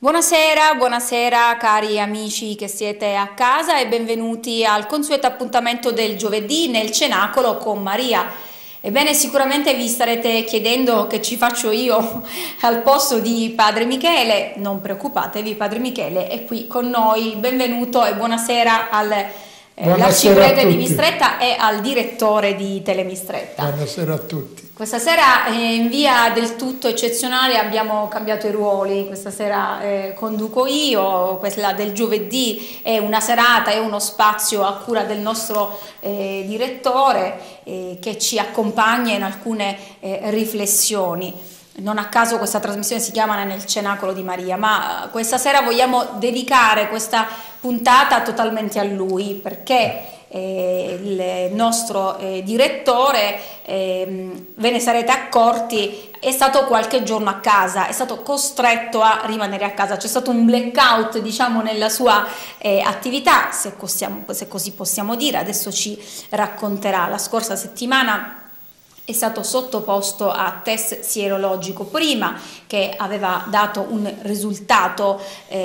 Buonasera, buonasera cari amici che siete a casa e benvenuti al consueto appuntamento del giovedì nel Cenacolo con Maria. Ebbene, sicuramente vi starete chiedendo che ci faccio io al posto di Padre Michele. Non preoccupatevi, Padre Michele è qui con noi. Benvenuto e buonasera all'arciprete di Mistretta e al direttore di Telemistretta. Buonasera a tutti. Questa sera in via del tutto eccezionale abbiamo cambiato i ruoli. Questa sera conduco io, quella del giovedì è una serata, è uno spazio a cura del nostro direttore che ci accompagna in alcune riflessioni. Non a caso questa trasmissione si chiama Nel Cenacolo di Maria, ma questa sera vogliamo dedicare questa puntata totalmente a lui, perché il nostro direttore, ve ne sarete accorti, è stato qualche giorno a casa, è stato costretto a rimanere a casa, c'è stato un blackout, diciamo, nella sua attività, se così possiamo dire. Adesso ci racconterà. La scorsa settimana è stato sottoposto a test sierologico prima, che aveva dato un risultato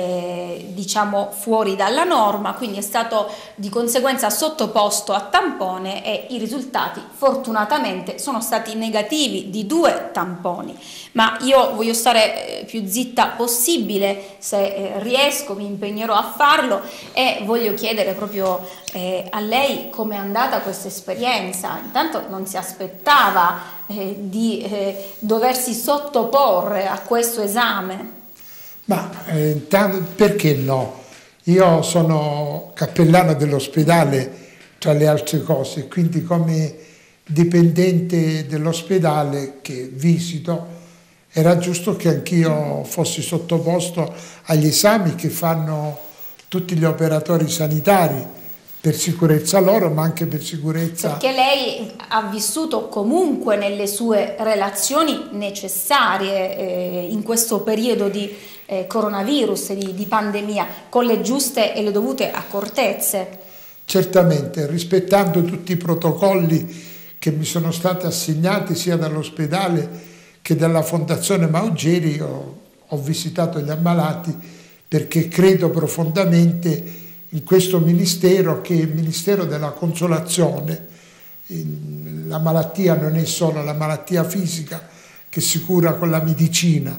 diciamo fuori dalla norma, quindi è stato di conseguenza sottoposto a tampone e i risultati fortunatamente sono stati negativi di 2 tamponi. Ma io voglio stare più zitta possibile, se riesco mi impegnerò a farlo, e voglio chiedere proprio a lei come è andata questa esperienza. Intanto non si aspettava di doversi sottoporre a questo esame? Ma intanto, perché no? Io sono cappellano dell'ospedale, tra le altre cose, quindi come dipendente dell'ospedale che visito era giusto che anch'io fossi sottoposto agli esami che fanno tutti gli operatori sanitari, per sicurezza loro, ma anche per sicurezza... Perché lei ha vissuto comunque nelle sue relazioni necessarie in questo periodo di coronavirus, di pandemia, con le giuste e le dovute accortezze. Certamente, rispettando tutti i protocolli che mi sono stati assegnati sia dall'ospedale che dalla Fondazione Maugeri, ho visitato gli ammalati perché credo profondamente in questo ministero, che è il ministero della consolazione. La malattia non è solo la malattia fisica che si cura con la medicina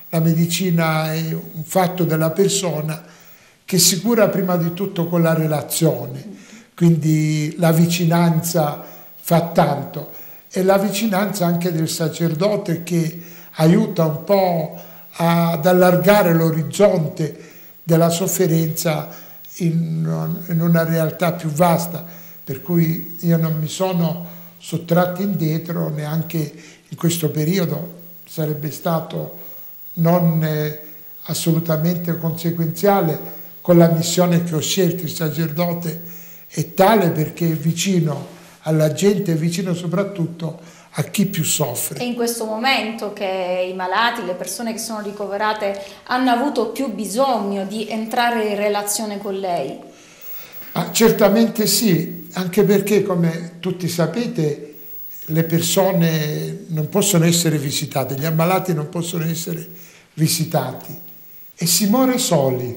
è un fatto della persona che si cura prima di tutto con la relazione, quindi la vicinanza fa tanto, e la vicinanza anche del sacerdote che aiuta un po' ad allargare l'orizzonte della sofferenza in una realtà più vasta, per cui io non mi sono sottratto indietro neanche in questo periodo. Sarebbe stato non assolutamente conseguenziale con la missione che ho scelto. Il sacerdote è tale perché è vicino alla gente, è vicino soprattutto a chi più soffre. È in questo momento che i malati, le persone che sono ricoverate, hanno avuto più bisogno di entrare in relazione con lei? Certamente sì, anche perché, come tutti sapete, le persone non possono essere visitate, gli ammalati non possono essere visitati e si muore soli.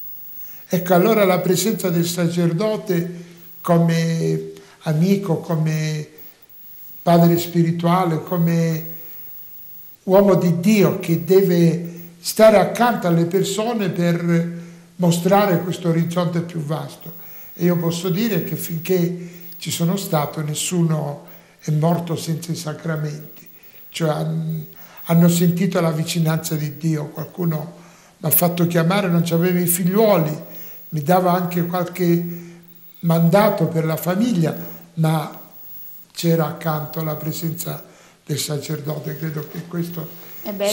Ecco, allora la presenza del sacerdote come amico, come padre spirituale, come uomo di Dio che deve stare accanto alle persone per mostrare questo orizzonte più vasto. E io posso dire che finché ci sono stato nessuno è morto senza i sacramenti, cioè hanno sentito la vicinanza di Dio. Qualcuno mi ha fatto chiamare, non c'aveva i figliuoli, mi dava anche qualche mandato per la famiglia, ma c'era accanto la presenza del sacerdote. Credo che questo è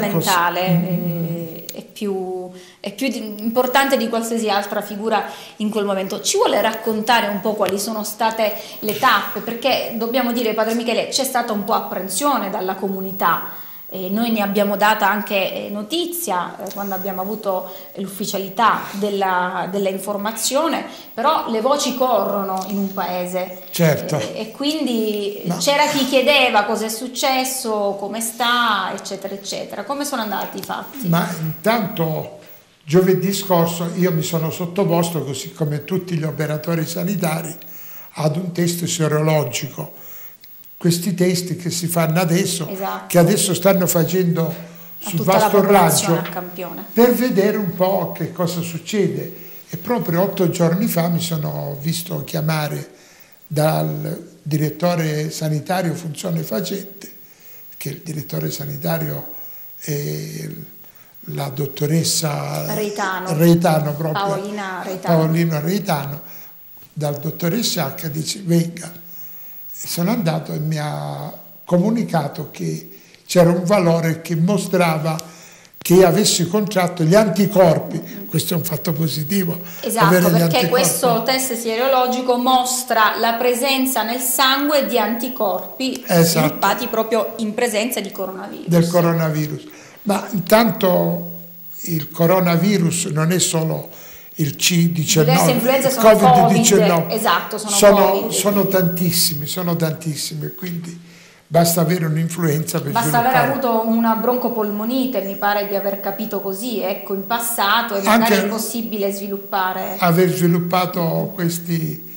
fondamentale, è più importante di qualsiasi altra figura in quel momento. Ci vuole raccontare un po' quali sono state le tappe? Perché dobbiamo dire, Padre Michele, c'è stata un po' apprensione dalla comunità. Noi ne abbiamo data anche notizia quando abbiamo avuto l'ufficialità della informazione, però le voci corrono in un paese. Certo. E quindi c'era chi chiedeva cosa è successo, come sta, eccetera, eccetera. Come sono andati i fatti? Ma intanto Giovedì scorso io mi sono sottoposto, così come tutti gli operatori sanitari, ad un test serologico. Questi test che si fanno adesso, esatto, che adesso stanno facendo sul vasto raggio, per vedere un po' che cosa succede. E proprio 8 giorni fa mi sono visto chiamare dal direttore sanitario funzione facente, che il direttore sanitario è la dottoressa Reitano proprio, Paolina Reitano, dal dottoressa H, dice venga. Sono andato e mi ha comunicato che c'era un valore che mostrava che avessi contratto gli anticorpi. Questo è un fatto positivo. Esatto, perché questo test sierologico mostra la presenza nel sangue di anticorpi sviluppati proprio in presenza di coronavirus. Del coronavirus. Ma intanto il coronavirus non è solo il C19, diverse influenze sono Covid-19, esatto, sono tantissime, quindi basta avere un'influenza per basta aver avuto una broncopolmonite, mi pare di aver capito così, ecco, in passato, e magari è possibile sviluppare. Aver sviluppato questi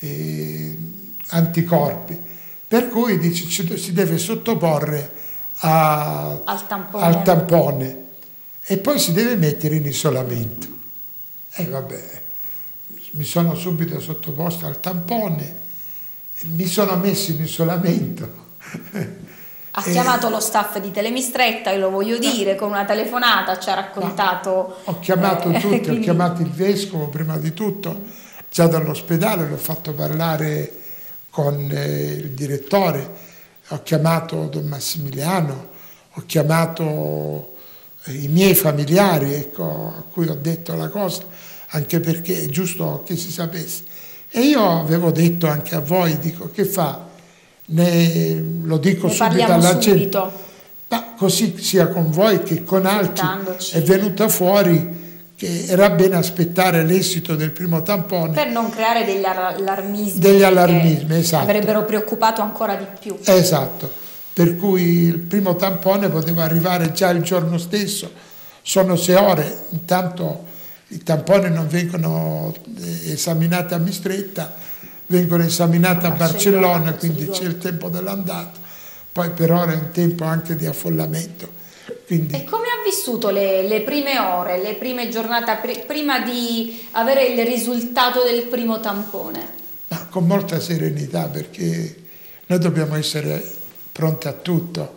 anticorpi, per cui dice, si deve sottoporre al tampone e poi si deve mettere in isolamento. E vabbè, mi sono subito sottoposto al tampone, mi sono messo in isolamento. Ha chiamato lo staff di Telemistretta, io lo voglio dire, con una telefonata ci ha raccontato. Ho chiamato tutti, quindi... ho chiamato il vescovo prima di tutto, già dall'ospedale, l'ho fatto parlare con il direttore, ho chiamato Don Massimiliano, ho chiamato i miei familiari, ecco, a cui ho detto la cosa, anche perché è giusto che si sapesse. E io avevo detto anche a voi, dico, che fa? Lo dico subito alla gente, ma così sia con voi che con altri, è venuta fuori che era bene aspettare l'esito del primo tampone per non creare degli allarmismi, che esatto, avrebbero preoccupato ancora di più. Esatto, per cui il primo tampone poteva arrivare già il giorno stesso, sono 6 ore, intanto i tamponi non vengono esaminati a Mistretta, vengono esaminati a Barcellona, quindi c'è il tempo dell'andata, poi per ora è un tempo anche di affollamento. Quindi... E come ha vissuto le prime ore, le prime giornate, prima di avere il risultato del primo tampone? Ma con molta serenità, perché noi dobbiamo essere pronti a tutto.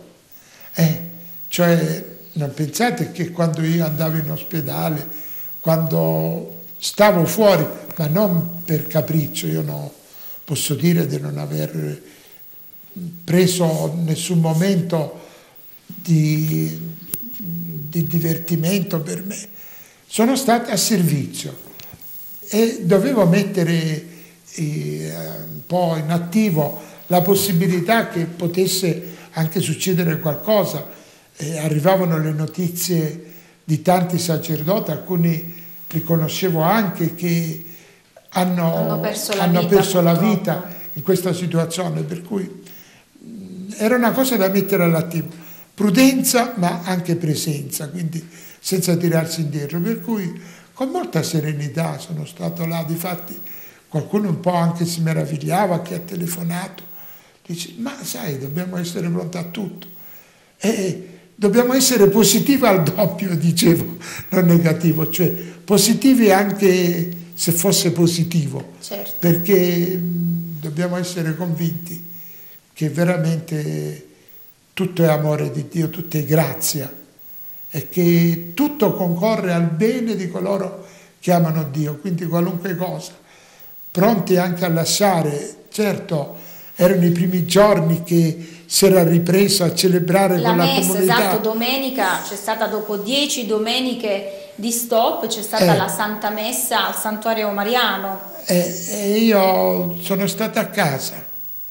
Cioè, non pensate che quando io andavo in ospedale, quando stavo fuori, ma non per capriccio, io no, posso dire di non aver preso nessun momento di divertimento per me, sono stato a servizio e dovevo mettere un po' in attivo la possibilità che potesse anche succedere qualcosa. Arrivavano le notizie di tanti sacerdoti, alcuni li conoscevo anche, che hanno perso la vita in questa situazione, per cui era una cosa da mettere all'attivo. Prudenza ma anche presenza, quindi senza tirarsi indietro, per cui con molta serenità sono stato là. Difatti qualcuno un po' anche si meravigliava, che ha telefonato, dice ma sai, dobbiamo essere pronti a tutto e dobbiamo essere positivi al doppio, dicevo, non negativo, cioè positivi anche se fosse positivo, certo, perché dobbiamo essere convinti che veramente tutto è amore di Dio, tutto è grazia e che tutto concorre al bene di coloro che amano Dio, quindi qualunque cosa, pronti anche a lasciare. Certo, erano i primi giorni che si era ripreso a celebrare con la comunità. Esatto, domenica c'è stata, dopo 10 domeniche di stop, c'è stata la Santa Messa al Santuario Mariano. E io sono stato a casa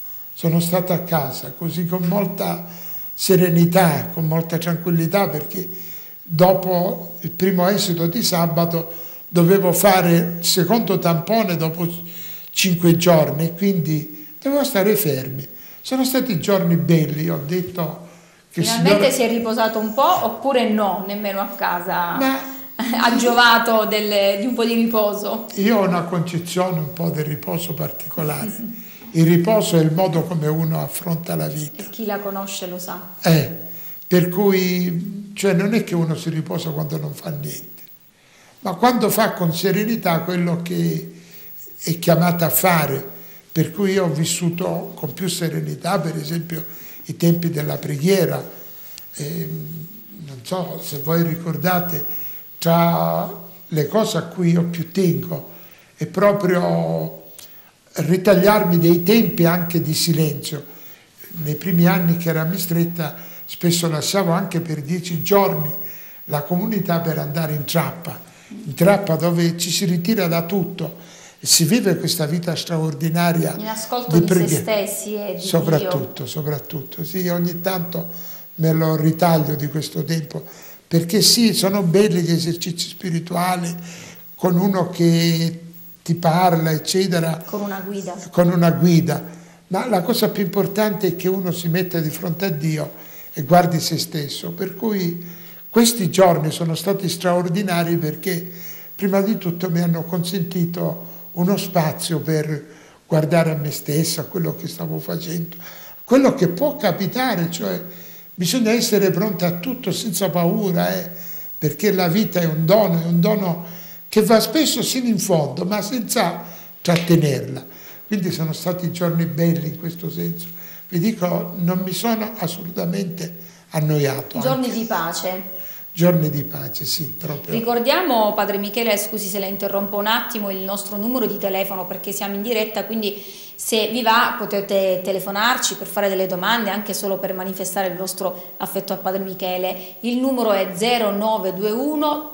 così con molta serenità, con molta tranquillità, perché dopo il primo esito di sabato dovevo fare il secondo tampone dopo 5 giorni e quindi dovevo stare fermi. Sono stati giorni belli, ho detto che finalmente si è riposato un po', oppure no, nemmeno a casa? Ma ha giovato di un po' di riposo? Io ho una concezione un po' del riposo particolare. Il riposo è il modo come uno affronta la vita. E chi la conosce lo sa. Per cui, cioè, non è che uno si riposa quando non fa niente, ma quando fa con serenità quello che è chiamato a fare. Per cui io ho vissuto con più serenità, per esempio, i tempi della preghiera. Non so se voi ricordate, tra le cose a cui io più tengo è proprio ritagliarmi dei tempi anche di silenzio. Nei primi anni che era mistretta spesso lasciavo anche per 10 giorni la comunità per andare in trappa dove ci si ritira da tutto e si vive questa vita straordinaria in ascolto di se stessi e di soprattutto sì, ogni tanto me lo ritaglio di questo tempo, perché sì, sono belli gli esercizi spirituali con uno che ti parla eccetera, con una guida, ma la cosa più importante è che uno si metta di fronte a Dio e guardi se stesso. Per cui questi giorni sono stati straordinari perché prima di tutto mi hanno consentito uno spazio per guardare a me stesso, a quello che stavo facendo, quello che può capitare, cioè bisogna essere pronti a tutto senza paura, perché la vita è un dono che va spesso sino in fondo, ma senza trattenerla. Quindi sono stati giorni belli in questo senso. Vi dico, non mi sono assolutamente annoiato. Giorni di pace. Giorni di pace, sì, proprio. Ricordiamo, Padre Michele, scusi se la interrompo un attimo, il nostro numero di telefono perché siamo in diretta, quindi se vi va potete telefonarci per fare delle domande, anche solo per manifestare il vostro affetto a Padre Michele. Il numero è 0921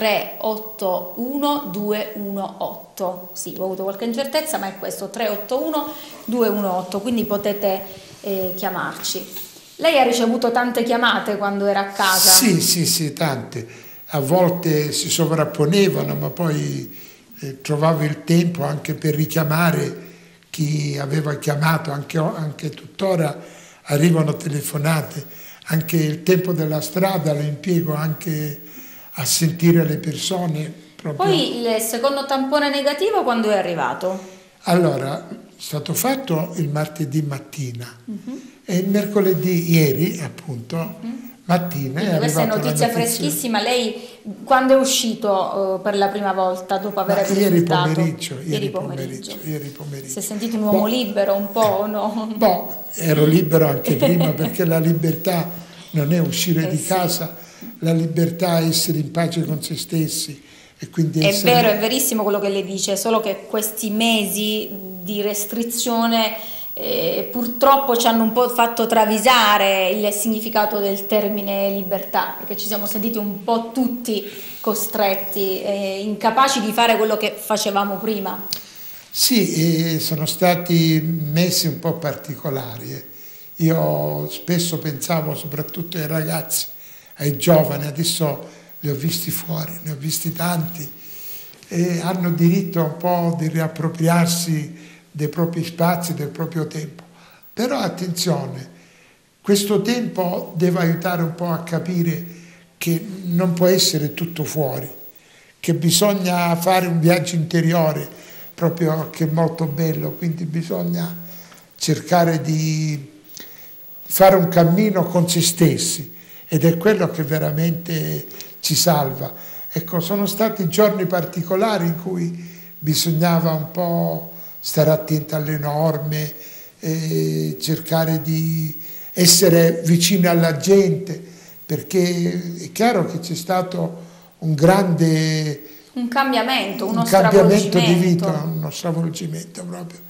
381 218. Sì, ho avuto qualche incertezza, ma è questo, 381 218, quindi potete chiamarci. Lei ha ricevuto tante chiamate quando era a casa? Sì, tante. A volte si sovrapponevano, ma poi trovavo il tempo anche per richiamare chi aveva chiamato, anche tuttora arrivano telefonate. Anche il tempo della strada lo impiego anche a sentire le persone. Proprio. Poi il secondo tampone negativo quando è arrivato? Allora, è stato fatto il martedì mattina. E il mercoledì, ieri appunto, mattina è arrivata la notizia. Questa è notizia freschissima. Lei quando è uscito per la prima volta dopo aver risultato? Ieri pomeriggio. Si è sentito un uomo libero un po' o no? Ero libero anche prima perché la libertà non è uscire di casa, la libertà è essere in pace con se stessi. E quindi è vero, è verissimo quello che lei dice, solo che questi mesi di restrizione purtroppo ci hanno un po' fatto travisare il significato del termine libertà, perché ci siamo sentiti un po' tutti costretti, incapaci di fare quello che facevamo prima. Sì, sono stati mesi un po' particolari. Io spesso pensavo soprattutto ai ragazzi, ai giovani, adesso li ho visti fuori, ne ho visti tanti e hanno diritto un po' di riappropriarsi dei propri spazi, del proprio tempo. Però attenzione, questo tempo deve aiutare un po' a capire che non può essere tutto fuori, che bisogna fare un viaggio interiore, proprio che è molto bello, quindi bisogna cercare di fare un cammino con se stessi ed è quello che veramente ci salva. Ecco, sono stati giorni particolari in cui bisognava un po' stare attenti alle norme, cercare di essere vicini alla gente, perché è chiaro che c'è stato un cambiamento, uno cambiamento di vita, uno stravolgimento proprio.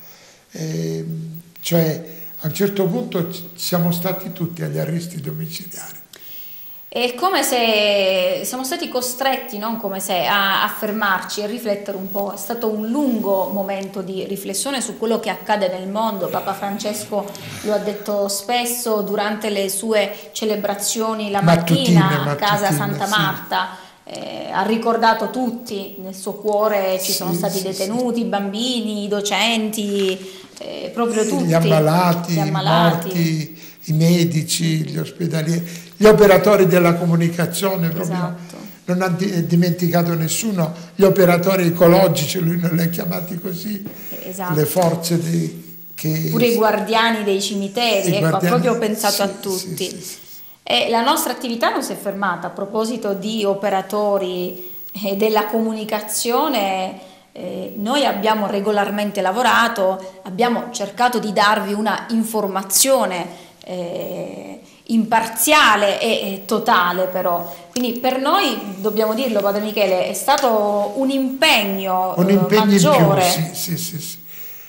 Cioè, a un certo punto siamo stati tutti agli arresti domiciliari. È come se siamo stati costretti, non come se, a fermarci e riflettere un po'. È stato un lungo momento di riflessione su quello che accade nel mondo. Papa Francesco lo ha detto spesso durante le sue celebrazioni la mattina a casa Santa Marta. Ha ricordato tutti, nel suo cuore ci sono stati detenuti, i bambini, i docenti, proprio tutti. Gli ammalati, i morti, i medici, gli ospedalieri, gli operatori della comunicazione, proprio non ha dimenticato nessuno, gli operatori ecologici, lui non li ha chiamati così, esatto. Le forze pure i guardiani dei cimiteri, ecco, ha proprio pensato a tutti. Sì. E la nostra attività non si è fermata. A proposito di operatori e della comunicazione, noi abbiamo regolarmente lavorato, abbiamo cercato di darvi una informazione imparziale e totale, però. Quindi per noi, dobbiamo dirlo, Padre Michele, è stato un impegno maggiore. In più, sì.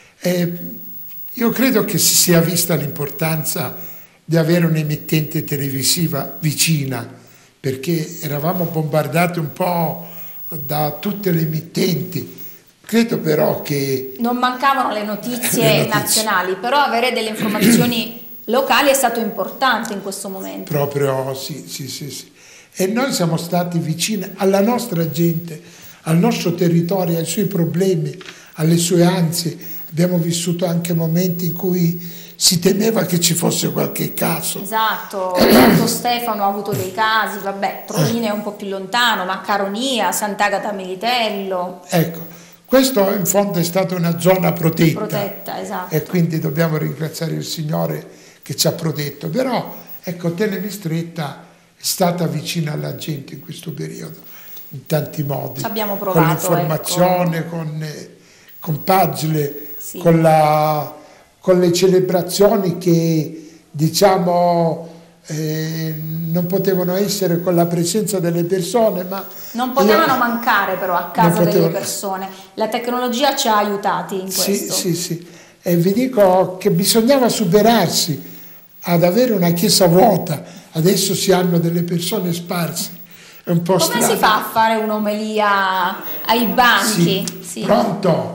Io credo che si sia vista l'importanza di avere un'emittente televisiva vicina, perché eravamo bombardati un po' da tutte le emittenti. Credo però che... Non mancavano le notizie nazionali, però avere delle informazioni locali è stato importante in questo momento. Proprio sì. E noi siamo stati vicini alla nostra gente, al nostro territorio, ai suoi problemi, alle sue ansie. Abbiamo vissuto anche momenti in cui si temeva che ci fosse qualche caso. Esatto, Santo Stefano ha avuto dei casi, vabbè, Trojina è un po' più lontano, ma Caronia, Sant'Agata Militello. Ecco, questo in fondo è stata una zona protetta. Protetta, esatto. E quindi dobbiamo ringraziare il Signore che ci ha protetto. Però, ecco, Telemistretta è stata vicina alla gente in questo periodo, in tanti modi. Ci abbiamo provato, con l'informazione, ecco. con pagine, sì. con le celebrazioni che, diciamo, non potevano essere con la presenza delle persone, ma non potevano mancare però a casa delle persone. La tecnologia ci ha aiutati in questo. Sì. E vi dico che bisognava superarsi ad avere una chiesa vuota. Adesso si hanno delle persone sparse. È un po' Come strano. si fa a fare un'omelia ai banchi? Sì. Pronto?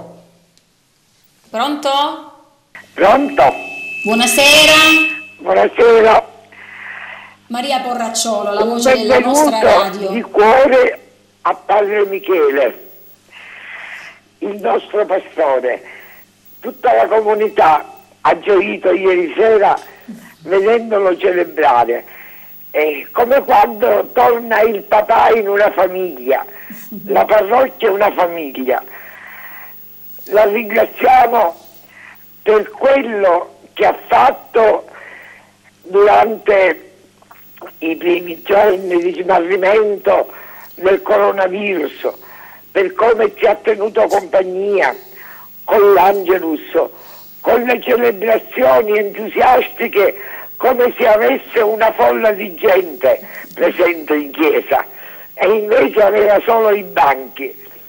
Buonasera. Buonasera. Maria Porracciolo, la voce della nostra radio. Di cuore a Padre Michele, il nostro pastore. Tutta la comunità ha gioito ieri sera vedendolo celebrare. È come quando torna il papà in una famiglia, la parrocchia è una famiglia. La ringraziamo per quello che ha fatto durante i primi giorni di smarrimento del coronavirus, per come ci ha tenuto compagnia con l'Angelus, con le celebrazioni entusiastiche, come se avesse una folla di gente presente in chiesa e invece aveva solo i banchi.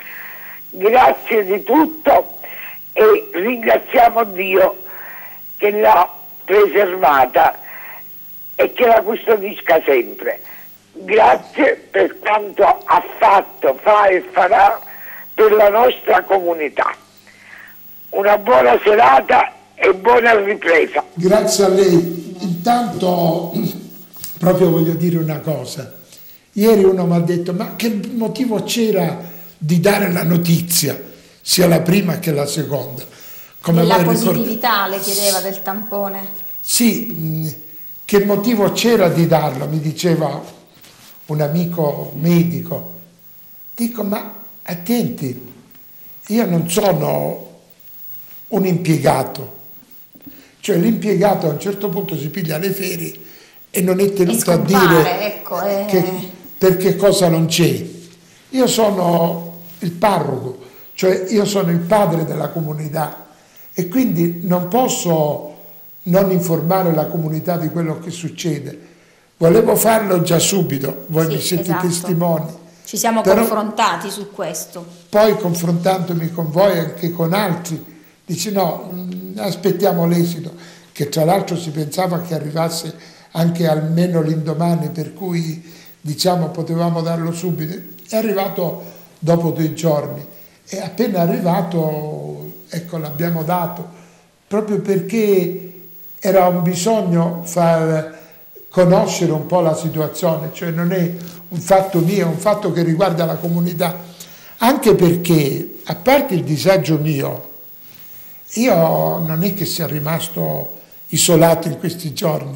Grazie di tutto e ringraziamo Dio che l'ha preservata e che la custodisca sempre. Grazie per quanto ha fatto, fa e farà per la nostra comunità. Una buona serata e buona ripresa. Grazie a lei. Intanto proprio voglio dire una cosa. Ieri uno mi ha detto: ma che motivo c'era di dare la notizia, sia la prima che la seconda? Come la positività le chiedeva del tampone. Sì, che motivo c'era di darlo, mi diceva un amico medico. Dico: ma attenti, io non sono un impiegato, cioè l'impiegato a un certo punto si piglia le ferie e non è tenuto a dire per che cosa non c'è. Io sono il parroco, cioè io sono il padre della comunità e quindi non posso non informare la comunità di quello che succede. Volevo farlo già subito, voi mi siete testimoni. Ci siamo confrontati su questo. Poi confrontandomi con voi e anche con altri, dici no, aspettiamo l'esito, che tra l'altro si pensava che arrivasse anche almeno l'indomani, per cui diciamo potevamo darlo subito. È arrivato dopo 2 giorni e appena arrivato, ecco, l'abbiamo dato, proprio perché era un bisogno far conoscere un po' la situazione, cioè non è un fatto mio, è un fatto che riguarda la comunità, anche perché, a parte il disagio mio, io non è che sia rimasto isolato in questi giorni,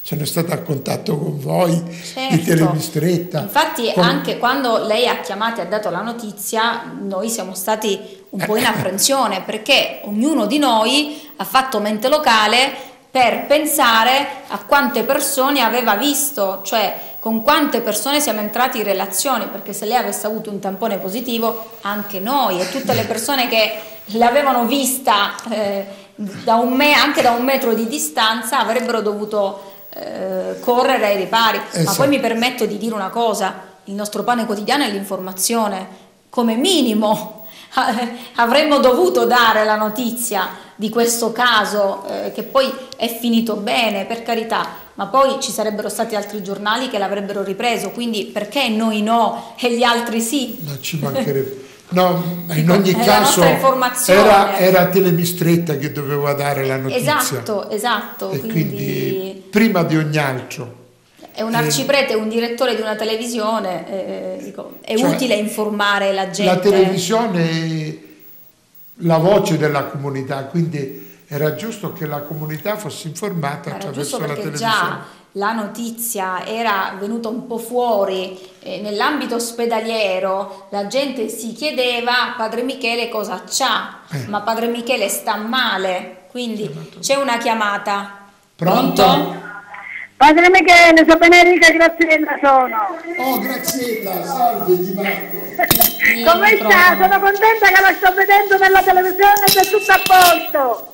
sono stato a contatto con voi, certo. di Telemistretta. Infatti anche quando lei ha chiamato e ha dato la notizia, noi siamo stati un po' in apprensione, perché ognuno di noi ha fatto mente locale per pensare a quante persone aveva visto, cioè con quante persone siamo entrati in relazione, perché se lei avesse avuto un tampone positivo, anche noi e tutte le persone che l'avevano vista anche da 1 metro di distanza avrebbero dovuto correre ai ripari. Esatto. Ma poi mi permetto di dire una cosa: il nostro pane quotidiano è l'informazione, come minimo avremmo dovuto dare la notizia di questo caso, che poi è finito bene, per carità, ma poi ci sarebbero stati altri giornali che l'avrebbero ripreso, quindi perché noi no e gli altri sì? Non ci mancherebbe. No, in ogni caso informazione. era Telemistretta che doveva dare la notizia. Esatto. E quindi prima di ogni altro. È un arciprete, un direttore di una televisione, è utile informare la gente. La televisione è la voce della comunità, quindi era giusto che la comunità fosse informata attraverso la televisione. Già la notizia era venuta un po' fuori nell'ambito ospedaliero, la gente si chiedeva Padre Michele cosa c'ha, ma Padre Michele sta male, quindi c'è una chiamata. Pronto? Padre Michele, sono Benedica Graziella sono. Oh Graziella, salve, ti manco. Come sta? Sono contenta che la sto vedendo nella televisione ed è tutto a posto.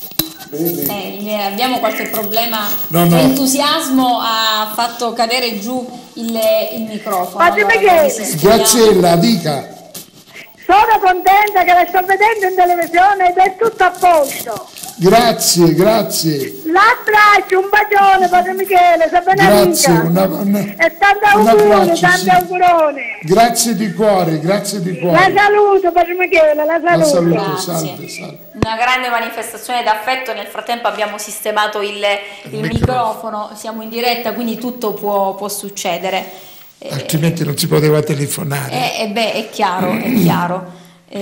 Abbiamo qualche problema. No. L'entusiasmo ha fatto cadere giù il microfono. Padre Michele. Graziella, dica. Sono contenta che la sto vedendo in televisione ed è tutto a posto. Grazie. L'abbraccio, un bacione Padre Michele, sei Benedica. E tanti auguri, tanti auguroni. Grazie di cuore. La saluto Padre Michele, la saluto. Salve. Una grande manifestazione d'affetto. Nel frattempo abbiamo sistemato il microfono, siamo in diretta, quindi tutto può succedere. Altrimenti non si poteva telefonare. È chiaro.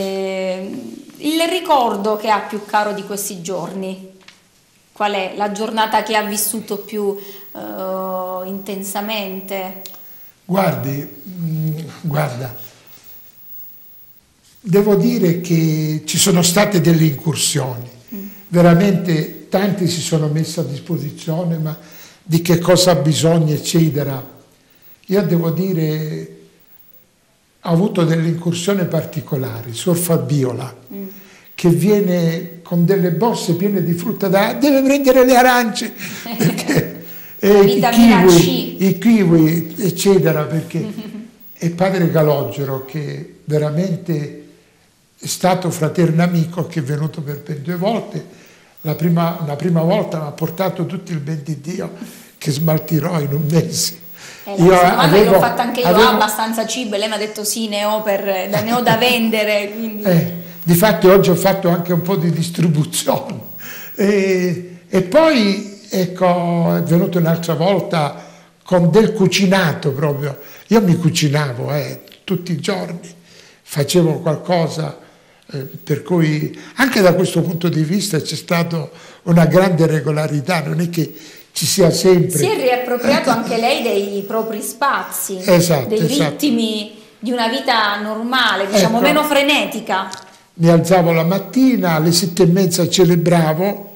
Il ricordo che ha più caro di questi giorni, qual è? La giornata che ha vissuto più intensamente? Guarda, devo dire che ci sono state delle incursioni, veramente tanti si sono messi a disposizione, ma di che cosa ha bisogno, eccetera. Io devo dire, ho avuto delle incursioni particolari. Suor Fabiola, che viene con delle borse piene di frutta deve prendere le arance, perché, i kiwi, eccetera, perché e padre Calogero, che veramente è stato fraterno amico, che è venuto per 2 volte. La prima volta mi ha portato tutto il ben di Dio, che smaltirò in 1 mese. L'ho fatta anche io, abbastanza cibo, e lei mi ha detto sì, ne ho da vendere. Quindi. Difatti oggi ho fatto anche un po' di distribuzione. E poi ecco, è venuto un'altra volta con del cucinato proprio. Io mi cucinavo tutti i giorni, facevo qualcosa, per cui anche da questo punto di vista c'è stata una grande regolarità, non è che ci sia sempre. Si è riappropriato anche lei dei propri spazi, dei ritmi di una vita normale, diciamo meno frenetica. Mi alzavo la mattina, alle 7:30 celebravo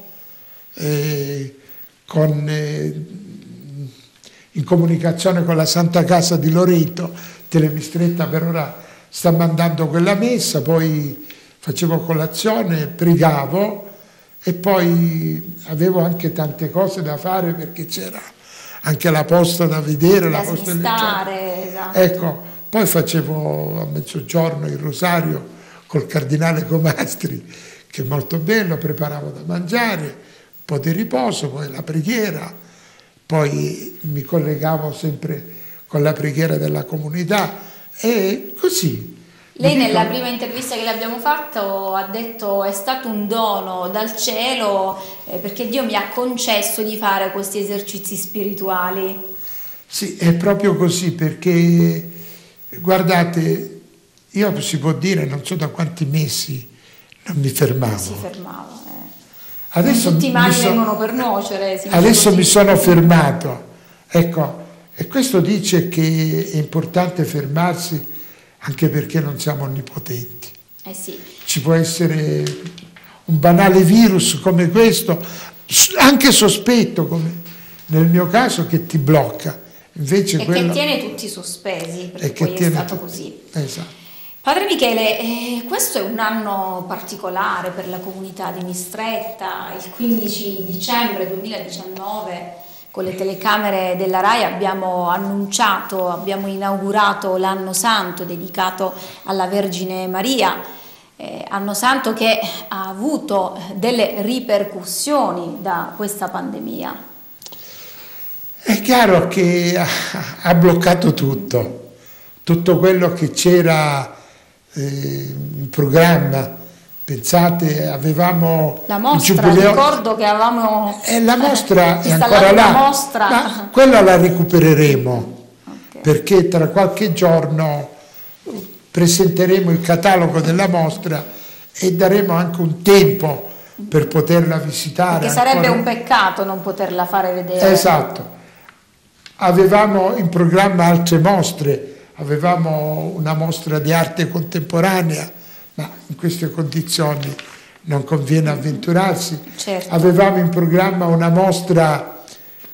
in comunicazione con la Santa Casa di Loreto. Telemistretta per ora sta mandando quella messa, poi facevo colazione, pregavo. E poi avevo anche tante cose da fare, perché c'era anche la posta da vedere, la posta elettronica. Esatto. Ecco, poi facevo a mezzogiorno il rosario col cardinale Comastri, che è molto bello, preparavo da mangiare, un po' di riposo, poi la preghiera, poi mi collegavo sempre con la preghiera della comunità e così. Lei nella prima intervista che le abbiamo fatto ha detto: è stato un dono dal cielo, perché Dio mi ha concesso di fare questi esercizi spirituali. Sì, è proprio così, perché guardate, io si può dire, non so da quanti mesi non mi fermavo. Non si fermava. Adesso tutti i mali vengono per nuocere. Adesso mi sono fermato, ecco, e questo dice che è importante fermarsi anche perché non siamo onnipotenti. Sì. Ci può essere un banale virus come questo, anche sospetto, come nel mio caso, che ti blocca. Invece e che tiene tutti sospesi, perché poi è stato così. Esatto. Padre Michele, questo è un anno particolare per la comunità di Mistretta. Il 15 dicembre 2019 con le telecamere della RAI abbiamo inaugurato l'Anno Santo dedicato alla Vergine Maria, Anno Santo che ha avuto delle ripercussioni da questa pandemia. È chiaro che ha bloccato tutto quello che c'era in programma. Pensate, avevamo la mostra, ricordo che avevamo la mostra è ancora là, ma quella la recupereremo, perché tra qualche giorno presenteremo il catalogo della mostra e daremo anche un tempo per poterla visitare. Perché sarebbe un peccato non poterla fare vedere. Esatto. Avevamo in programma altre mostre. Avevamo una mostra di arte contemporanea, ma in queste condizioni non conviene avventurarsi. Certo. Avevamo in programma una mostra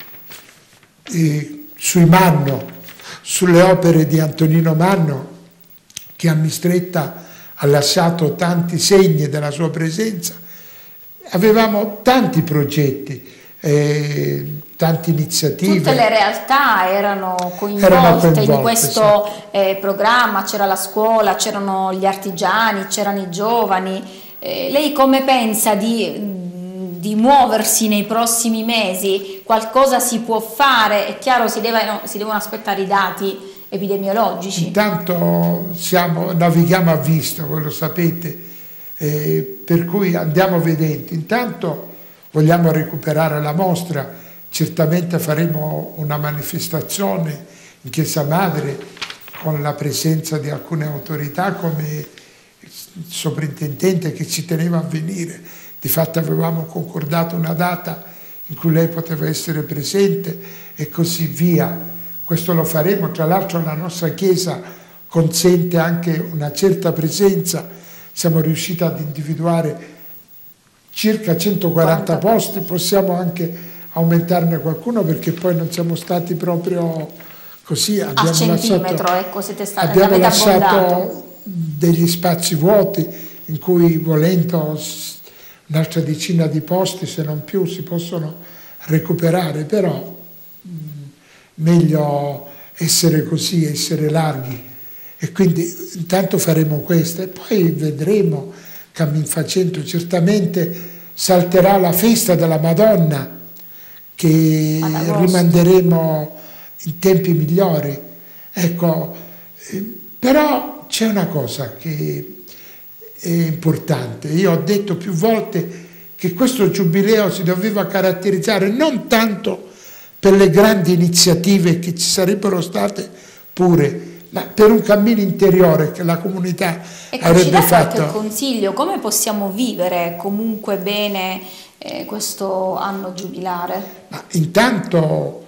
sui Manno, sulle opere di Antonino Manno, che a Mistretta ha lasciato tanti segni della sua presenza. Avevamo tanti progetti. Tante iniziative. Tutte le realtà erano coinvolte in questo programma, c'era la scuola, c'erano gli artigiani, c'erano i giovani. Lei come pensa di muoversi nei prossimi mesi? Qualcosa si può fare? È chiaro, si devono aspettare i dati epidemiologici. Intanto navighiamo a vista, voi lo sapete, per cui andiamo vedendo. Intanto vogliamo recuperare la mostra, certamente faremo una manifestazione in Chiesa Madre con la presenza di alcune autorità come il sovrintendente che ci teneva a venire. Difatti avevamo concordato una data in cui lei poteva essere presente e così via. Questo lo faremo, tra l'altro la nostra Chiesa consente anche una certa presenza, siamo riusciti ad individuare circa 140 posti, possiamo anche aumentarne qualcuno perché poi non siamo stati proprio così, a centimetro, ecco, abbiamo lasciato degli spazi vuoti in cui, volendo, un'altra decina di posti, se non più, si possono recuperare, però meglio essere così, essere larghi, e quindi intanto faremo questo e poi vedremo cammin facendo. Certamente salterà la festa della Madonna che rimanderemo in tempi migliori, ecco, però c'è una cosa che è importante. Io ho detto più volte che questo giubileo si doveva caratterizzare non tanto per le grandi iniziative che ci sarebbero state pure, ma per un cammino interiore che la comunità avrebbe fatto. Qualche consiglio, come possiamo vivere comunque bene questo anno giubilare? Ma intanto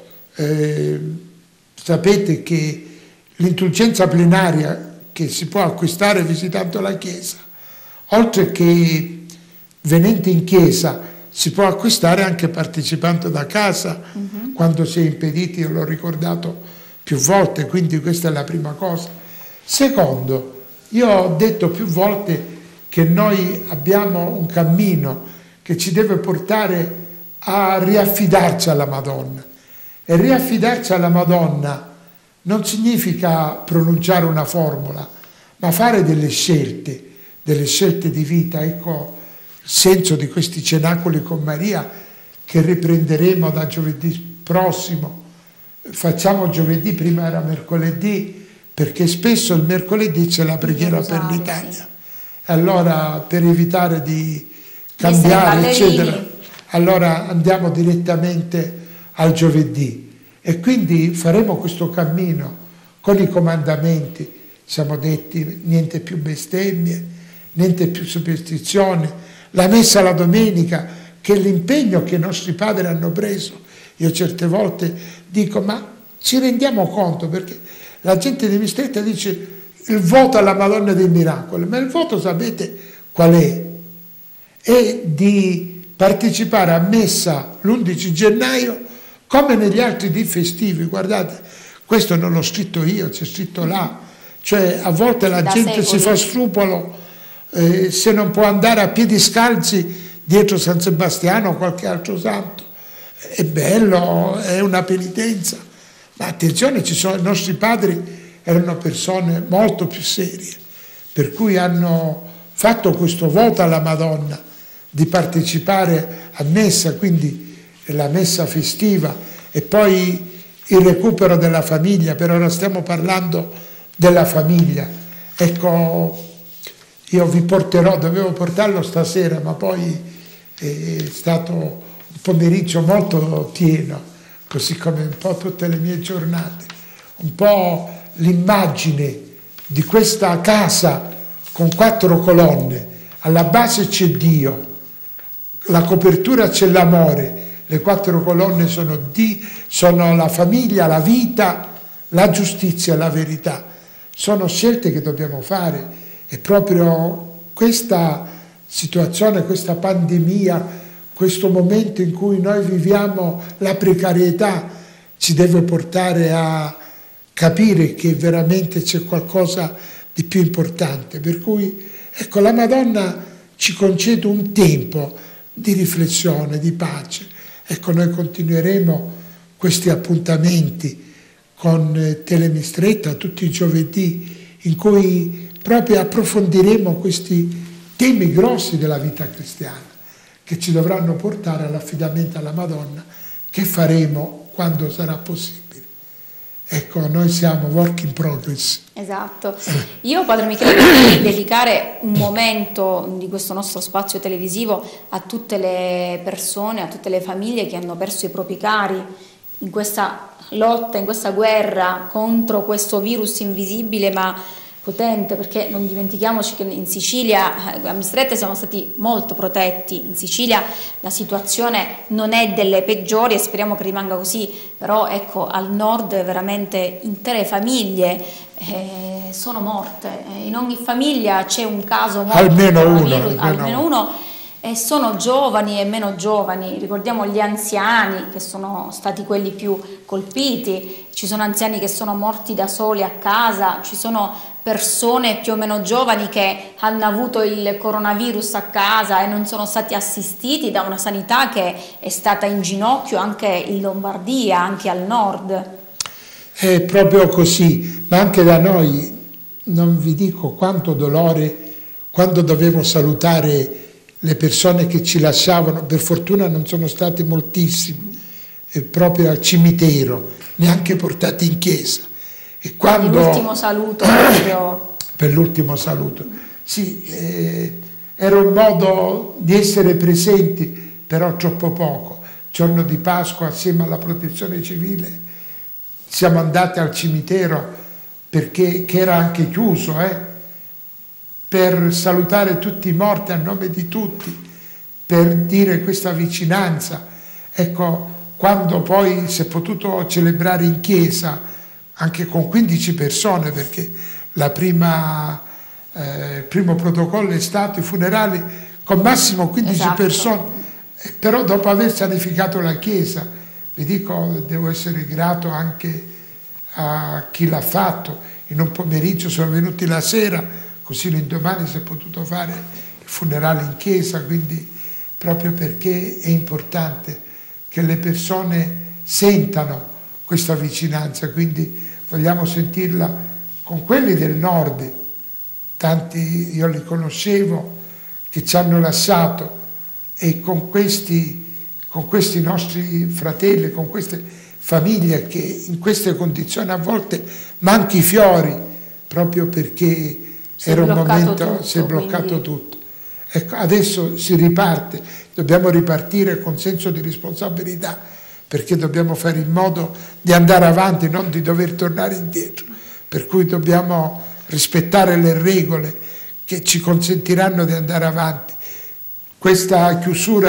sapete che l'indulgenza plenaria che si può acquistare visitando la chiesa, oltre che venendo in chiesa, si può acquistare anche partecipando da casa, quando si è impediti, io l'ho ricordato più volte, quindi questa è la prima cosa. Secondo, io ho detto più volte che noi abbiamo un cammino che ci deve portare a riaffidarci alla Madonna, e riaffidarci alla Madonna non significa pronunciare una formula, ma fare delle scelte di vita. Ecco il senso di questi cenacoli con Maria che riprenderemo da giovedì prossimo. Facciamo giovedì, prima era mercoledì, perché spesso il mercoledì c'è la preghiera per l'Italia. Sì. Allora, per evitare di cambiare, eccetera, allora andiamo direttamente al giovedì. E quindi faremo questo cammino con i comandamenti, siamo detti niente più bestemmie, niente più superstizioni, la messa la domenica che l'impegno che i nostri padri hanno preso, io certe volte dico, ma ci rendiamo conto? Perché la gente di Mistretta dice il voto alla Madonna dei Miracoli, ma il voto sapete qual è? È di partecipare a messa l'11 gennaio come negli altri dì festivi. Guardate, questo non l'ho scritto io, c'è scritto là, cioè a volte la gente si fa scrupolo se non può andare a piedi scalzi dietro San Sebastiano o qualche altro santo. È bello, è una penitenza, ma attenzione, i nostri padri erano persone molto più serie, per cui hanno fatto questo voto alla Madonna di partecipare a messa, quindi la messa festiva e poi il recupero della famiglia. Per ora stiamo parlando della famiglia. Ecco, io vi porterò, dovevo portarlo stasera, ma poi è stato un pomeriggio molto pieno, così come un po' tutte le mie giornate, un po' l'immagine di questa casa con 4 colonne, alla base c'è Dio, la copertura c'è l'amore, le 4 colonne sono la famiglia, la vita, la giustizia, la verità. Sono scelte che dobbiamo fare e proprio questa situazione, questa pandemia, questo momento in cui noi viviamo la precarietà ci deve portare a capire che veramente c'è qualcosa di più importante. Per cui ecco, la Madonna ci concede un tempo di riflessione, di pace. Ecco, noi continueremo questi appuntamenti con Telemistretta tutti i giovedì, in cui proprio approfondiremo questi temi grossi della vita cristiana che ci dovranno portare all'affidamento alla Madonna, che faremo quando sarà possibile. Ecco, noi siamo work in progress. Esatto. Io, Padre Michele, vorrei dedicare un momento di questo nostro spazio televisivo a tutte le persone, a tutte le famiglie che hanno perso i propri cari in questa lotta, in questa guerra contro questo virus invisibile ma potente, perché non dimentichiamoci che in Sicilia, a Mistretta, siamo stati molto protetti. In Sicilia la situazione non è delle peggiori e speriamo che rimanga così, però ecco, al nord veramente intere famiglie sono morte, in ogni famiglia c'è un caso morto, almeno uno. E sono giovani e meno giovani, ricordiamo gli anziani che sono stati quelli più colpiti, ci sono anziani che sono morti da soli a casa, ci sono persone più o meno giovani che hanno avuto il coronavirus a casa e non sono stati assistiti da una sanità che è stata in ginocchio anche in Lombardia, anche al nord. È proprio così, ma anche da noi, non vi dico quanto dolore quando dovevo salutare le persone che ci lasciavano. Per fortuna non sono stati moltissimi, proprio al cimitero, neanche portati in chiesa. E quando, l'ultimo saluto proprio. Per l'ultimo saluto, sì, era un modo di essere presenti, però troppo poco. Giorno di Pasqua, assieme alla protezione civile, siamo andati al cimitero che era anche chiuso, per salutare tutti i morti a nome di tutti, per dire questa vicinanza. Ecco, quando poi si è potuto celebrare in chiesa, anche con 15 persone, perché il primo protocollo è stato i funerali con massimo 15 persone, però dopo aver sanificato la chiesa, vi dico, devo essere grato anche a chi l'ha fatto. In un pomeriggio sono venuti la sera, così l'indomani si è potuto fare il funerale in chiesa, quindi proprio perché è importante che le persone sentano questa vicinanza, quindi vogliamo sentirla con quelli del nord. Tanti io li conoscevo che ci hanno lasciato, e con questi nostri fratelli, con queste famiglie che in queste condizioni a volte manchi i fiori, proprio perché era un momento, si è bloccato tutto. Ecco, adesso si riparte, dobbiamo ripartire con senso di responsabilità, perché dobbiamo fare in modo di andare avanti, non di dover tornare indietro. Per cui dobbiamo rispettare le regole che ci consentiranno di andare avanti. Questa chiusura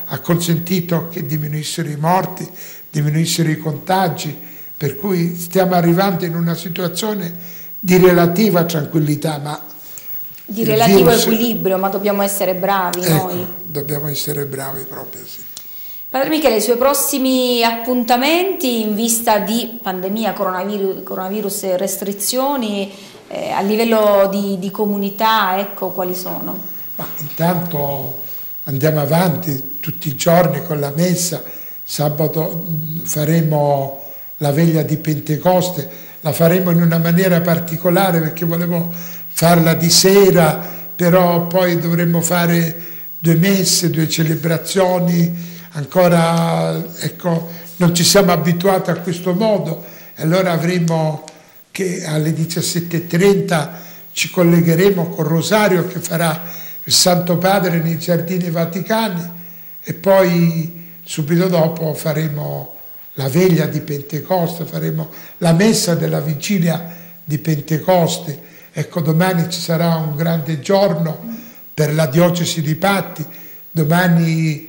ha consentito che diminuissero i morti, diminuissero i contagi, per cui stiamo arrivando in una situazione di relativa tranquillità, ma di relativo equilibrio, ma dobbiamo essere bravi, ecco, noi. Dobbiamo essere bravi proprio, sì. Padre Michele, i suoi prossimi appuntamenti in vista di pandemia, coronavirus e restrizioni a livello di comunità, ecco, quali sono? Ma intanto andiamo avanti tutti i giorni con la messa. Sabato faremo la veglia di Pentecoste, la faremo in una maniera particolare perché volevo farla di sera, però poi dovremmo fare 2 messe, 2 celebrazioni, ancora ecco, non ci siamo abituati a questo modo, e allora avremo che alle 17:30 ci collegheremo con Rosario che farà il Santo Padre nei Giardini Vaticani, e poi subito dopo faremo la veglia di Pentecoste, faremo la messa della vigilia di Pentecoste. Ecco, domani ci sarà un grande giorno per la diocesi di Patti, domani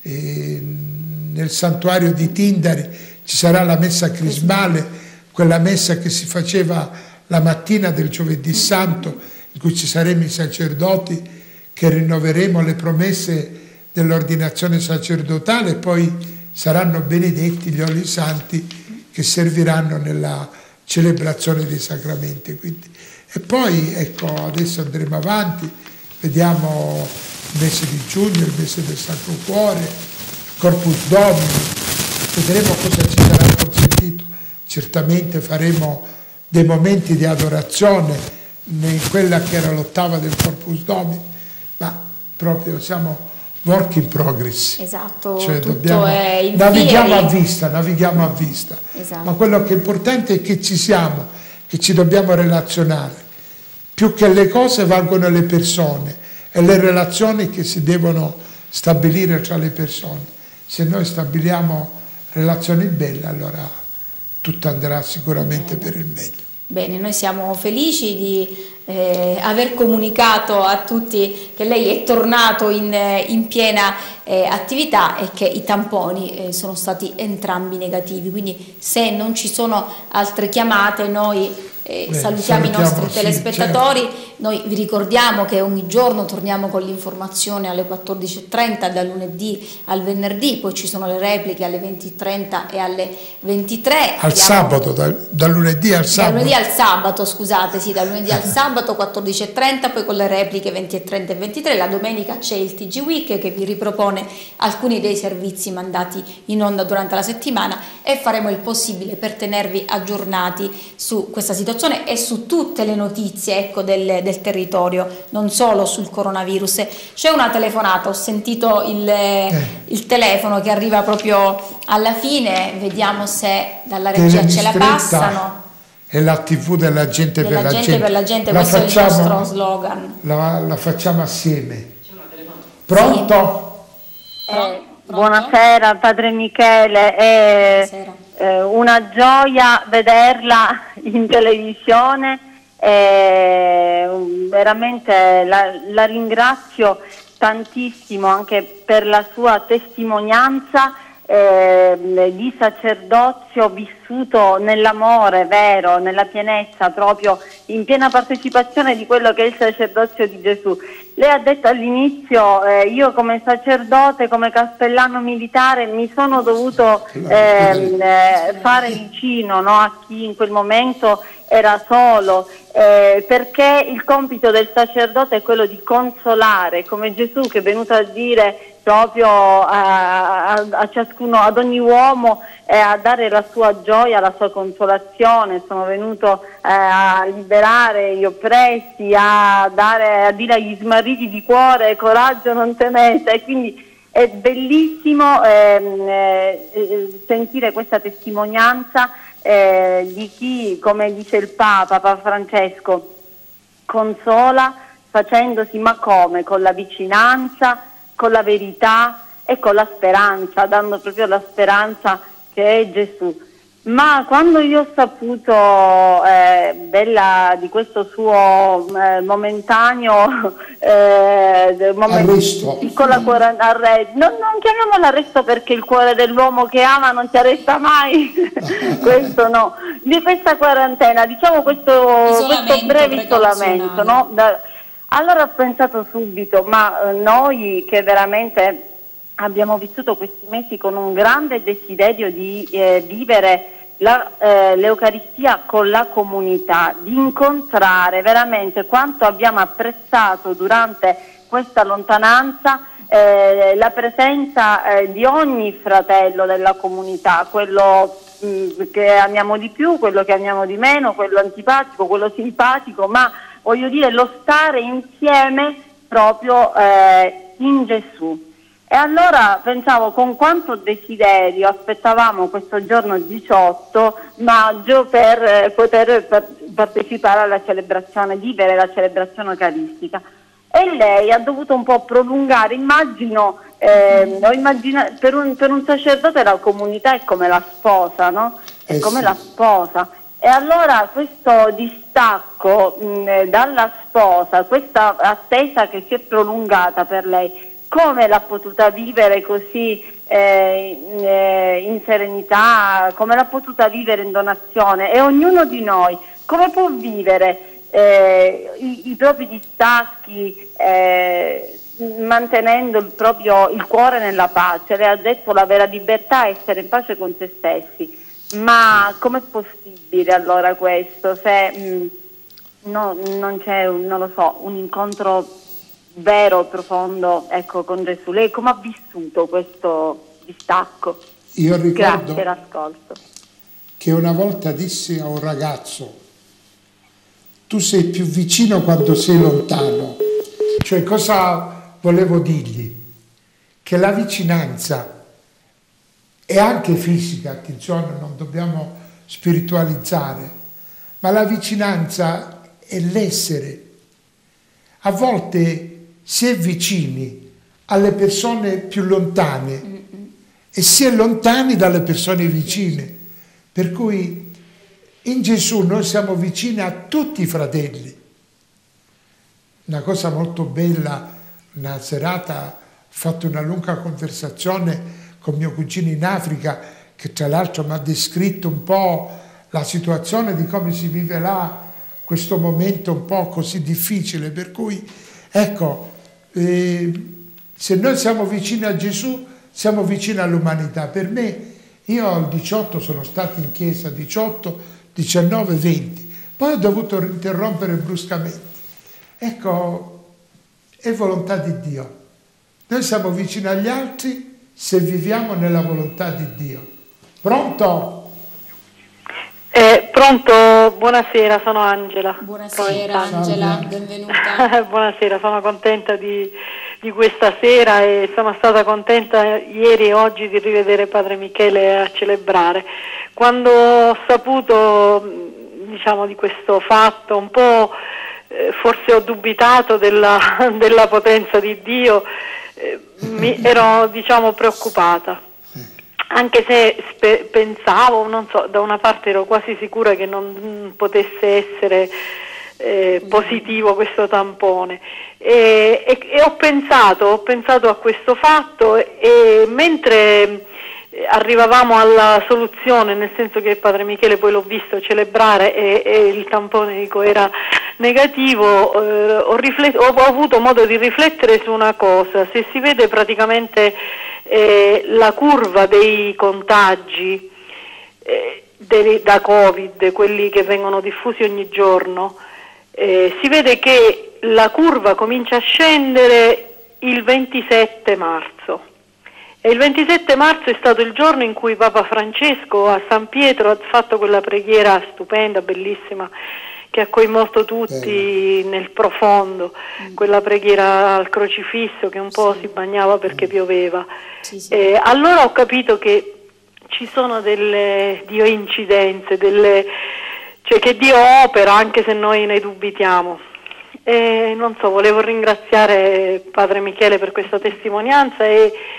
nel santuario di Tindari ci sarà la messa crismale, quella messa che si faceva la mattina del giovedì santo, in cui ci saremo i sacerdoti che rinnoveremo le promesse dell'ordinazione sacerdotale, e poi saranno benedetti gli oli santi che serviranno nella celebrazione dei sacramenti. Quindi. E poi ecco, adesso andremo avanti, vediamo il mese di giugno, il mese del Sacro Cuore, il Corpus Domini, vedremo cosa ci sarà consentito. Certamente faremo dei momenti di adorazione in quella che era l'8ª del Corpus Domini, ma proprio siamo work in progress. Esatto, cioè tutto è in navighiamo a vista. Esatto. Ma quello che è importante è che ci siamo, che ci dobbiamo relazionare. Più che le cose valgono le persone e le relazioni che si devono stabilire tra le persone. Se noi stabiliamo relazioni belle, allora tutto andrà sicuramente per il meglio. Bene, noi siamo felici di aver comunicato a tutti che lei è tornato in piena attività e che i tamponi sono stati entrambi negativi, quindi se non ci sono altre chiamate noi salutiamo i nostri telespettatori, certo. Noi vi ricordiamo che ogni giorno torniamo con l'informazione alle 14:30 dal lunedì al venerdì, poi ci sono le repliche alle 20:30 e alle 23. Al sabato, dal lunedì al sabato. Dal lunedì al sabato, scusate, sì, dal lunedì al sabato 14:30, poi con le repliche 20:30 e 23. La domenica c'è il TG Week che vi ripropone alcuni dei servizi mandati in onda durante la settimana, e faremo il possibile per tenervi aggiornati su questa situazione e su tutte le notizie, ecco, del territorio, non solo sul coronavirus. C'è una telefonata, ho sentito il telefono che arriva proprio alla fine, vediamo se dalla regia ce la passano. È la TV della gente per la gente. Per la gente, questo è il nostro slogan. La facciamo assieme. Pronto? Pronto? Buonasera Padre Michele, è una gioia vederla in televisione, veramente la ringrazio tantissimo anche per la sua testimonianza di sacerdozio vissuto nell'amore vero, nella pienezza, proprio in piena partecipazione di quello che è il sacerdozio di Gesù. Lei ha detto all'inizio, io come sacerdote, come cappellano militare mi sono dovuto fare vicino, no, a chi in quel momento era solo, perché il compito del sacerdote è quello di consolare, come Gesù che è venuto a dire proprio a ciascuno, ad ogni uomo, a dare la sua gioia, la sua consolazione. Sono venuto a liberare gli oppressi, a dire agli smarriti di cuore: coraggio, non temete. E quindi è bellissimo sentire questa testimonianza di chi, come dice il Papa Francesco, consola facendosi, ma come? Con la vicinanza, con la verità e con la speranza, dando proprio la speranza che è Gesù. Ma quando io ho saputo di questo suo momentaneo arresto, piccola non chiamiamolo arresto, perché il cuore dell'uomo che ama non si arresta mai, questo no, di questa quarantena, diciamo questo breve isolamento, no? Allora ho pensato subito, ma noi che veramente abbiamo vissuto questi mesi con un grande desiderio di vivere l'Eucaristia con la comunità, di incontrare veramente quanto abbiamo apprezzato durante questa lontananza la presenza di ogni fratello della comunità, quello che amiamo di più, quello che amiamo di meno, quello antipatico, quello simpatico, ma voglio dire lo stare insieme proprio in Gesù. E allora pensavo con quanto desiderio aspettavamo questo giorno 18 maggio per poter partecipare alla celebrazione, vivere la celebrazione eucaristica. E lei ha dovuto un po' prolungare, immagino, per un sacerdote la comunità è come la sposa, no? È come la sposa. E allora questo distacco dalla sposa, questa attesa che si è prolungata per lei, come l'ha potuta vivere così in serenità, come l'ha potuta vivere in donazione, e ognuno di noi come può vivere i propri distacchi mantenendo il cuore nella pace. Lei ha detto la vera libertà è essere in pace con se stessi, ma com'è possibile allora questo se non c'è non lo so, un incontro vero, profondo, ecco, con Gesù? Lei come ha vissuto questo distacco? Io ricordo Grazie, l'ascolto. Che una volta dissi a un ragazzo: tu sei più vicino quando sei lontano. Cioè, cosa volevo dirgli? Che la vicinanza è anche fisica, attenzione, non dobbiamo spiritualizzare, ma la vicinanza è l'essere. A volte si è vicini alle persone più lontane e si è lontani dalle persone vicine. Per cui in Gesù noi siamo vicini a tutti i fratelli. Una cosa molto bella, una serata, ho fatto una lunga conversazione con mio cugino in Africa, che tra l'altro mi ha descritto un po' la situazione di come si vive là, questo momento un po' così difficile. Per cui, ecco, se noi siamo vicini a Gesù, siamo vicini all'umanità. Per me, io al 18 sono stato in chiesa, 18, 19, 20, poi ho dovuto interrompere bruscamente. Ecco, è volontà di Dio. Noi siamo vicini agli altri se viviamo nella volontà di Dio. Pronto? Pronto, buonasera, sono Angela. Buonasera Angela, benvenuta. Buonasera, sono contenta di questa sera e sono stata contenta ieri e oggi di rivedere Padre Michele a celebrare. Quando ho saputo, diciamo, di questo fatto, un po' forse ho dubitato della potenza di Dio, ero, diciamo, preoccupata. Anche se pensavo, non so, da una parte ero quasi sicura che non potesse essere positivo questo tampone, e ho pensato a questo fatto, e mentre arrivavamo alla soluzione, nel senso che Padre Michele poi l'ho visto celebrare e il tampone era negativo, ho avuto modo di riflettere su una cosa. Se si vede praticamente la curva dei contagi da Covid, quelli che vengono diffusi ogni giorno, si vede che la curva comincia a scendere il 27 marzo. E il 27 marzo è stato il giorno in cui Papa Francesco a San Pietro ha fatto quella preghiera stupenda, bellissima, che ha coinvolto tutti nel profondo, quella preghiera al crocifisso che un po' si bagnava perché pioveva. Allora ho capito che ci sono delle incidenze, cioè che Dio opera anche se noi ne dubitiamo. E non so, volevo ringraziare Padre Michele per questa testimonianza e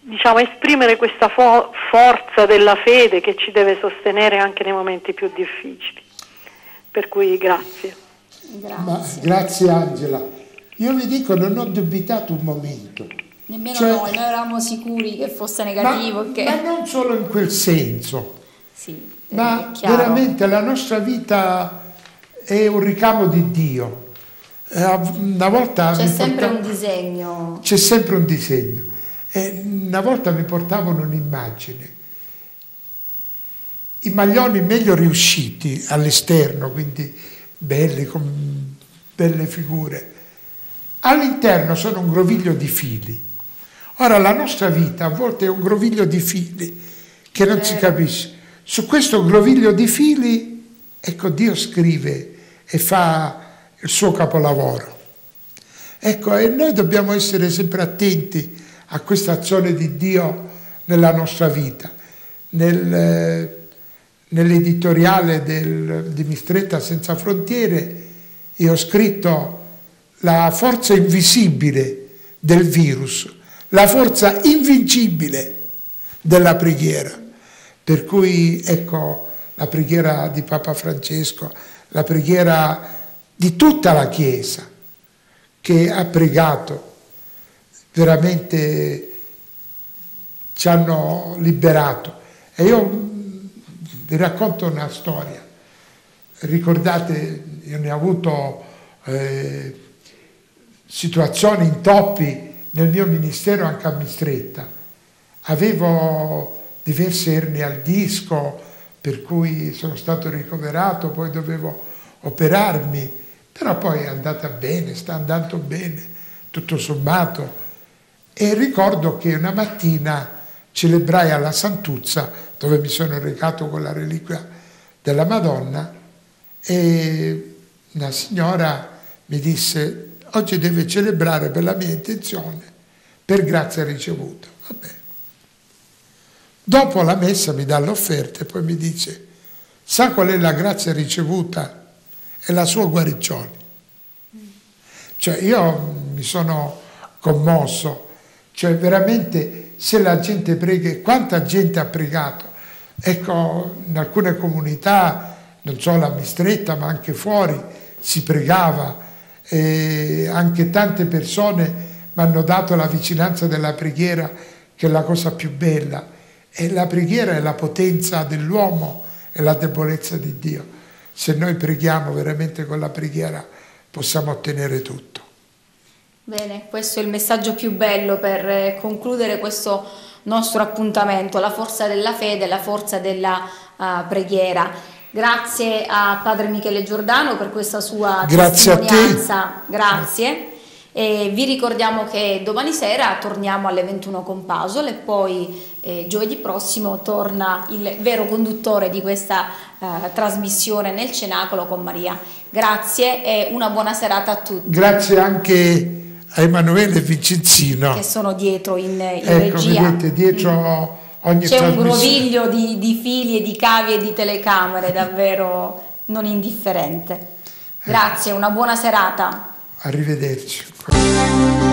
diciamo, esprimere questa forza della fede che ci deve sostenere anche nei momenti più difficili. Per cui grazie. Grazie Angela. Io vi dico, non ho dubitato un momento. Nemmeno noi eravamo sicuri che fosse negativo. Ma non solo in quel senso, sì, ma veramente la nostra vita è un ricamo di Dio. Una volta c'è sempre un disegno. C'è sempre un disegno. Una volta mi portavano un'immagine. I maglioni meglio riusciti all'esterno, quindi belli, con belle figure. All'interno sono un groviglio di fili. Ora la nostra vita a volte è un groviglio di fili che non si capisce. Su questo groviglio di fili, ecco, Dio scrive e fa il suo capolavoro. Ecco, e noi dobbiamo essere sempre attenti a questa azione di Dio nella nostra vita. Nell'editoriale di Mistretta Senza Frontiere io ho scritto la forza invisibile del virus, la forza invincibile della preghiera. Per cui ecco la preghiera di Papa Francesco, la preghiera di tutta la Chiesa che ha pregato, veramente ci hanno liberato. E io vi racconto una storia. Ricordate, io ne ho avuto situazioni, intoppi nel mio ministero anche a Mistretta. Avevo diverse ernie al disco, per cui sono stato ricoverato, poi dovevo operarmi, però poi è andata bene, sta andando bene, tutto sommato. E ricordo che una mattina celebrai alla Santuzza, dove mi sono recato con la reliquia della Madonna, e una signora mi disse: oggi deve celebrare per la mia intenzione, per grazia ricevuta. Vabbè. Dopo la messa mi dà l'offerta e poi mi dice: sa qual è la grazia ricevuta? È la sua guarigione. Cioè io mi sono commosso, cioè veramente se la gente prega, quanta gente ha pregato. Ecco, in alcune comunità, non solo a Mistretta ma anche fuori, si pregava, e anche tante persone mi hanno dato la vicinanza della preghiera, che è la cosa più bella. E la preghiera è la potenza dell'uomo e la debolezza di Dio. Se noi preghiamo veramente con la preghiera possiamo ottenere tutto. Bene, questo è il messaggio più bello per concludere questo nostro appuntamento, la forza della fede, la forza della preghiera. Grazie a Padre Michele Giordano per questa sua testimonianza. Grazie. E vi ricordiamo che domani sera torniamo alle 21 con Pasol e poi giovedì prossimo torna il vero conduttore di questa trasmissione nel Cenacolo con Maria. Grazie e una buona serata a tutti. Grazie anche a Emanuele e Vincenzino che sono dietro in ecco, regia. Vedete, dietro ogni c'è un trasmissione. groviglio di fili e di cavi e di telecamere davvero non indifferente. Grazie, una buona serata. Arrivederci.